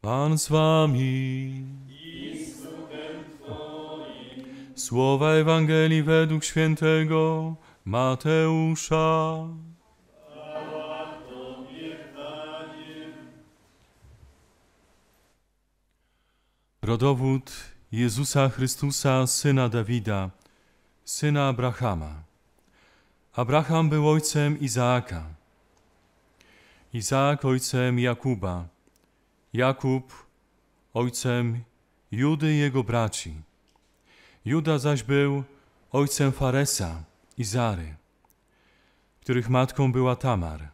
Pan z wami. Słowa Ewangelii według świętego Mateusza. Rodowód Jezusa Chrystusa, syna Dawida, syna Abrahama. Abraham był ojcem Izaaka, Izaak ojcem Jakuba, Jakub ojcem Judy i jego braci. Juda zaś był ojcem Faresa i Zary, których matką była Tamar.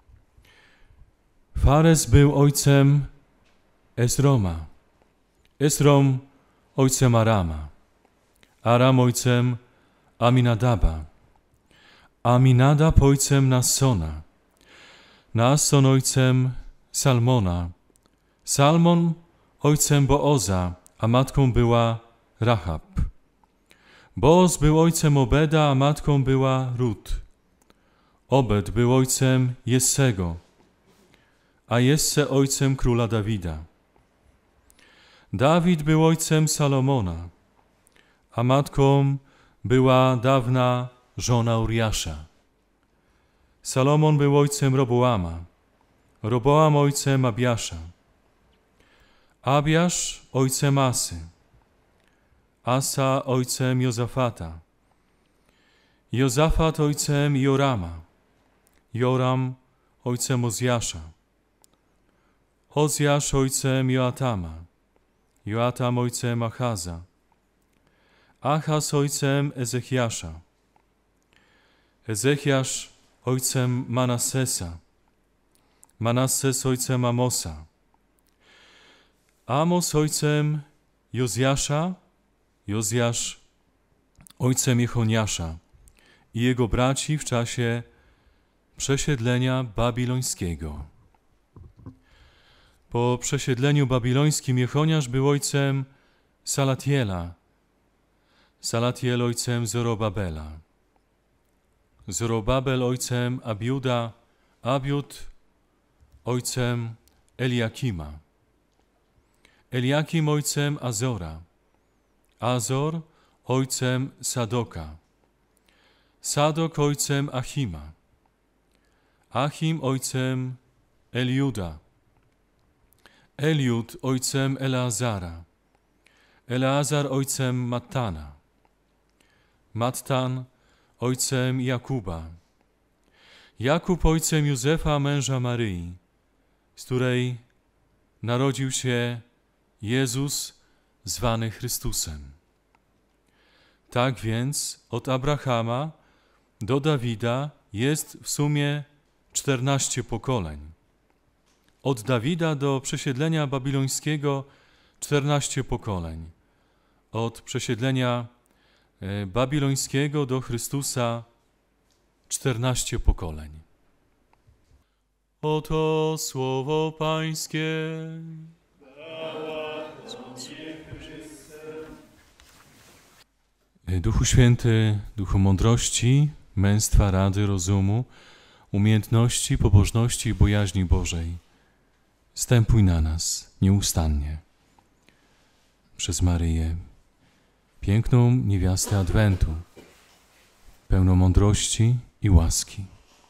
Fares był ojcem Esroma, Esrom ojcem Arama, Aram ojcem Aminadaba, Aminadab ojcem Nassona, Nasson ojcem Salmona, Salmon ojcem Booza, a matką była Rahab. Booz był ojcem Obeda, a matką była Rut. Obed był ojcem Jessego, a Jesse ojcem króla Dawida. Dawid był ojcem Salomona, a matką była dawna żona Uriasza. Salomon był ojcem Roboama, Roboam ojcem Abiasza, Abiasz ojcem Asy, Asa ojcem Jozafata, Jozafat ojcem Jorama, Joram ojcem Ozjasza, Ozjasz ojcem Joatama, Joatam ojcem Achaza, Achaz ojcem Ezechiasza, Ezechiasz ojcem Manassesa, Manasses ojcem Amosa, Amos ojcem Jozjasza, Jozjasz ojcem Jechoniasza i jego braci w czasie przesiedlenia babilońskiego. Po przesiedleniu babilońskim Jechoniasz był ojcem Salatiela, Salatiel ojcem Zorobabela, Zorobabel ojcem Abiuda, Abiud ojcem Eliakima, Eliakim ojcem Azora, Azor ojcem Sadoka, Sadok ojcem Achima, Achim ojcem Eliuda, Eliud ojcem Eleazara, Eleazar ojcem Mattana, Mattan ojcem Jakuba, Jakub ojcem Józefa, męża Maryi, z której narodził się Jezus zwany Chrystusem. Tak więc od Abrahama do Dawida jest w sumie 14 pokoleń. Od Dawida do przesiedlenia babilońskiego 14 pokoleń. Od przesiedlenia babilońskiego do Chrystusa 14 pokoleń. Oto słowo Pańskie. Duchu Święty, Duchu mądrości, męstwa, rady, rozumu, umiejętności, pobożności i bojaźni Bożej, zstępuj na nas nieustannie przez Maryję, piękną niewiastę Adwentu, pełną mądrości i łaski.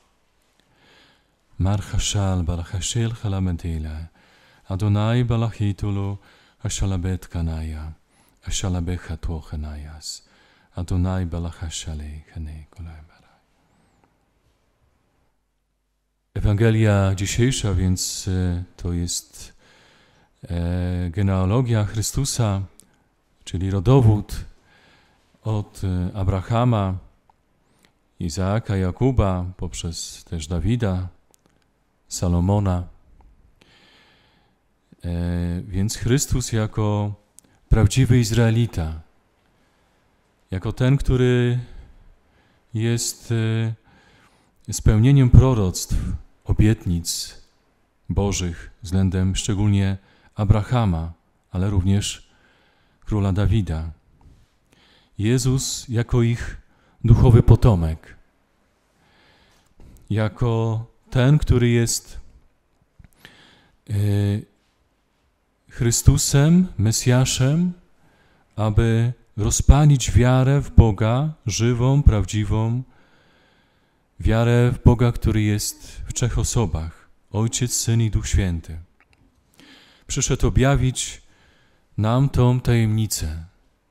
Marchashal balachashil chalamedila, Adonai balachitulu, ashalabet kanaya, ashalabecha tochenayas, Adonai balachashale chane kolemara. Ewangelia dzisiejsza więc to jest genealogia Chrystusa, czyli rodowód od Abrahama, Izaaka, Jakuba, poprzez też Dawida, Salomona. Więc Chrystus jako prawdziwy Izraelita, jako ten, który jest spełnieniem proroctw, obietnic Bożych względem szczególnie Abrahama, ale również króla Dawida. Jezus jako ich duchowy potomek, jako ten, który jest Chrystusem, Mesjaszem, aby rozpalić wiarę w Boga, żywą, prawdziwą, wiarę w Boga, który jest w trzech osobach, Ojciec, Syn i Duch Święty. Przyszedł objawić nam tą tajemnicę.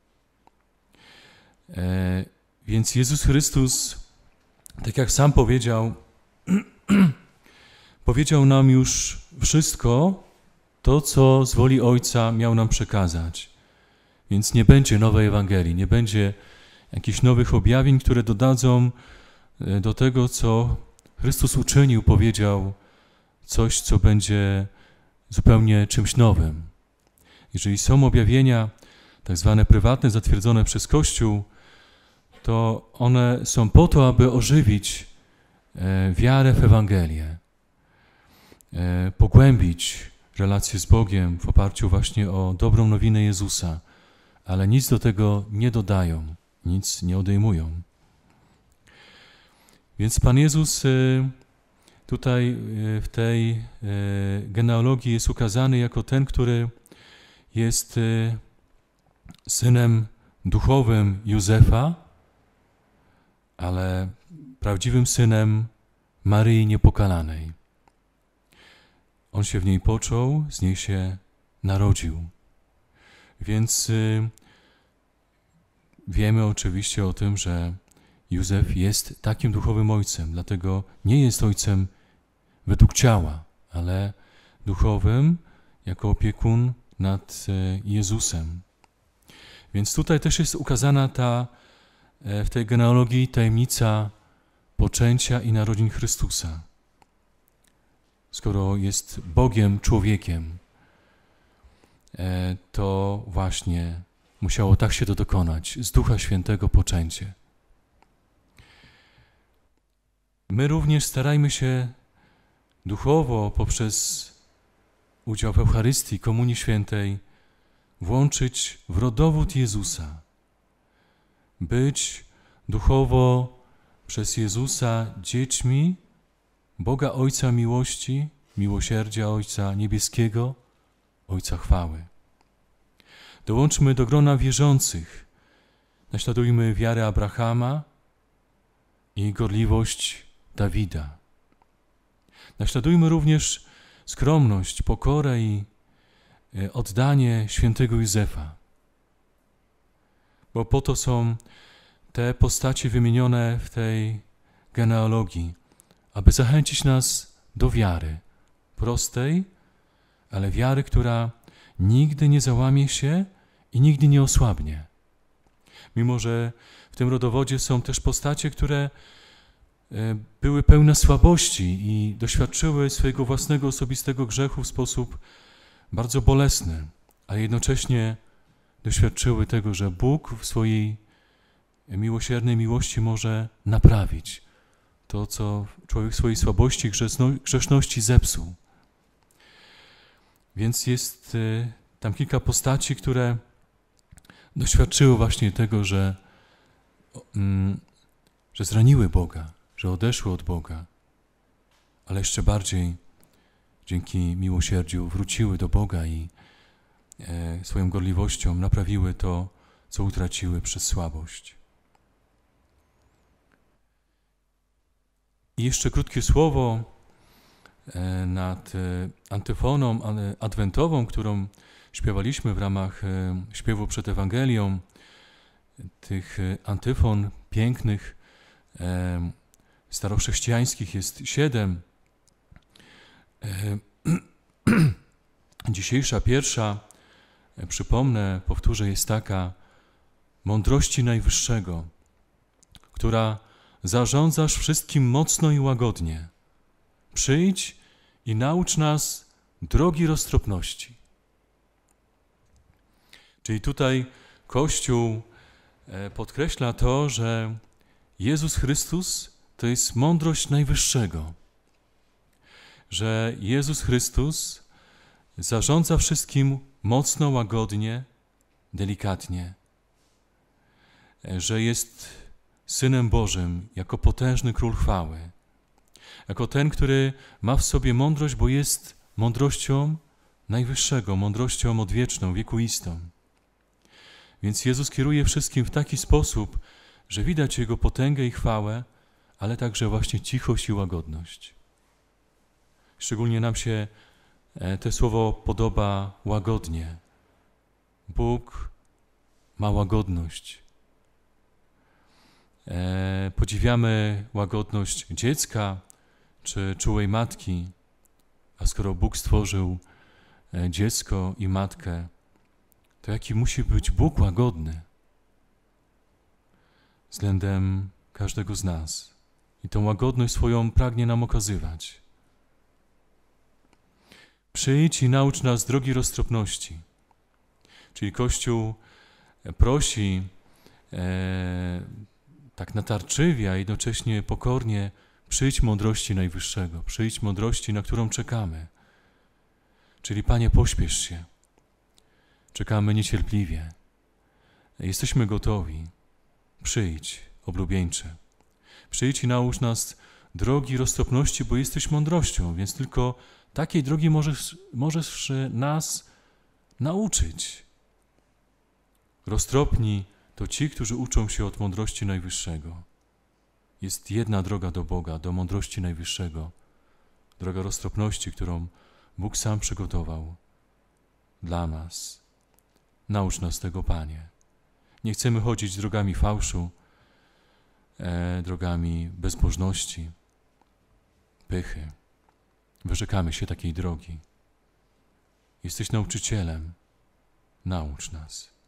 Więc Jezus Chrystus, tak jak sam powiedział, powiedział nam już wszystko to, co z woli Ojca miał nam przekazać. Więc nie będzie nowej Ewangelii, nie będzie jakichś nowych objawień, które dodadzą do tego, co Chrystus uczynił, powiedział coś, co będzie zupełnie czymś nowym. Jeżeli są objawienia tak zwane prywatne, zatwierdzone przez Kościół, to one są po to, aby ożywić wiarę w Ewangelię, pogłębić relacje z Bogiem w oparciu właśnie o dobrą nowinę Jezusa, ale nic do tego nie dodają, nic nie odejmują. Więc Pan Jezus tutaj w tej genealogii jest ukazany jako ten, który jest synem duchowym Józefa, ale prawdziwym synem Maryi Niepokalanej. On się w niej począł, z niej się narodził. Więc wiemy oczywiście o tym, że Józef jest takim duchowym ojcem, dlatego nie jest ojcem według ciała, ale duchowym jako opiekun nad Jezusem. Więc tutaj też jest ukazana w tej genealogii tajemnica poczęcia i narodzin Chrystusa. Skoro jest Bogiem człowiekiem, to właśnie musiało tak się to dokonać, z Ducha Świętego poczęcie. My również starajmy się duchowo poprzez udział w Eucharystii, Komunii Świętej włączyć w rodowód Jezusa, być duchowo przez Jezusa dziećmi Boga Ojca miłości, miłosierdzia Ojca Niebieskiego, Ojca chwały. Dołączmy do grona wierzących, naśladujmy wiarę Abrahama i gorliwość Dawida. Naśladujmy również skromność, pokorę i oddanie świętego Józefa, bo po to są te postacie wymienione w tej genealogii, aby zachęcić nas do wiary prostej, ale wiary, która nigdy nie załamie się i nigdy nie osłabnie. Mimo że w tym rodowodzie są też postacie, które były pełne słabości i doświadczyły swojego własnego osobistego grzechu w sposób bardzo bolesny, ale jednocześnie doświadczyły tego, że Bóg w swojej miłosiernej miłości może naprawić to, co człowiek w swojej słabości i grzeszności zepsuł. Więc jest tam kilka postaci, które doświadczyły właśnie tego, że zraniły Boga, że odeszły od Boga, ale jeszcze bardziej dzięki miłosierdziu wróciły do Boga i swoją gorliwością naprawiły to, co utraciły przez słabość. I jeszcze krótkie słowo nad antyfoną adwentową, którą śpiewaliśmy w ramach śpiewu przed Ewangelią. Tych antyfon pięknych, starochrześcijańskich jest 7. Dzisiejsza pierwsza, przypomnę, powtórzę, jest taka: mądrości Najwyższego, która zarządzasz wszystkim mocno i łagodnie. Przyjdź i naucz nas drogi roztropności. Czyli tutaj Kościół podkreśla to, że Jezus Chrystus to jest mądrość Najwyższego, że Jezus Chrystus zarządza wszystkim mocno, łagodnie, delikatnie, że jest Synem Bożym jako potężny Król chwały, jako ten, który ma w sobie mądrość, bo jest mądrością Najwyższego, mądrością odwieczną, wiekuistą. Więc Jezus kieruje wszystkim w taki sposób, że widać Jego potęgę i chwałę, ale także właśnie cichość i łagodność. Szczególnie nam się to słowo podoba łagodnie. Bóg ma łagodność. Podziwiamy łagodność dziecka czy czułej matki, a skoro Bóg stworzył dziecko i matkę, to jaki musi być Bóg łagodny względem każdego z nas. I tą łagodność swoją pragnie nam okazywać. Przyjdź i naucz nas drogi roztropności. Czyli Kościół prosi tak natarczywie, a jednocześnie pokornie: przyjdź mądrości Najwyższego, przyjdź mądrości, na którą czekamy. Czyli Panie, pośpiesz się. Czekamy niecierpliwie. Jesteśmy gotowi. Przyjdź, oblubieńcze. Przyjdź i naucz nas drogi roztropności, bo jesteś mądrością, więc tylko takiej drogi możesz nas nauczyć. Roztropni to ci, którzy uczą się od mądrości Najwyższego. Jest jedna droga do Boga, do mądrości Najwyższego. Droga roztropności, którą Bóg sam przygotował dla nas. Naucz nas tego, Panie. Nie chcemy chodzić drogami fałszu, drogami bezbożności, pychy. Wyrzekamy się takiej drogi. Jesteś nauczycielem. Naucz nas.